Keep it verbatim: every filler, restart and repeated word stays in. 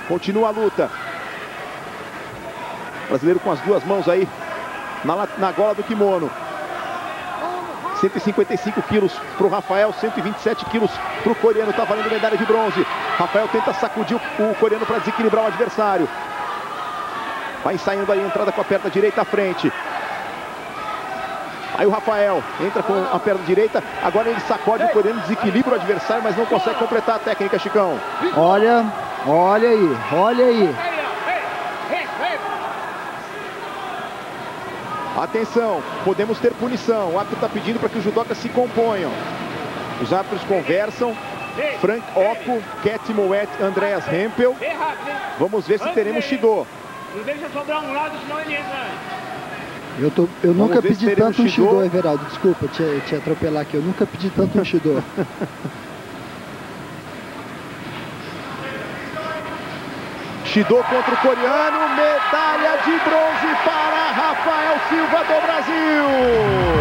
Continua a luta. Brasileiro com as duas mãos aí na, na gola do kimono. cento e cinquenta e cinco quilos para o Rafael, cento e vinte e sete quilos para o coreano. Está valendo medalha de bronze. Rafael tenta sacudir o, o coreano para desequilibrar o adversário. Vai saindo aí a entrada com a perna direita à frente. Aí o Rafael entra com a perna direita. Agora ele sacode o coreano, desequilibra o adversário, mas não consegue completar a técnica, Chicão. Olha, olha aí, olha aí. Atenção, podemos ter punição. O árbitro está pedindo para que os judocas se componham. Os árbitros conversam. Frank Occo, Cat Moet, Andreas Hempel. Vamos ver se teremos Shido. Não deixa sobrar um lado, senão ele entra. Eu, tô, eu nunca pedi tanto um Shido, Everaldo. Desculpa te, te atropelar aqui. Eu nunca pedi tanto um Shido. Shido contra o coreano. Medalha de bronze para Rafael Silva do Brasil.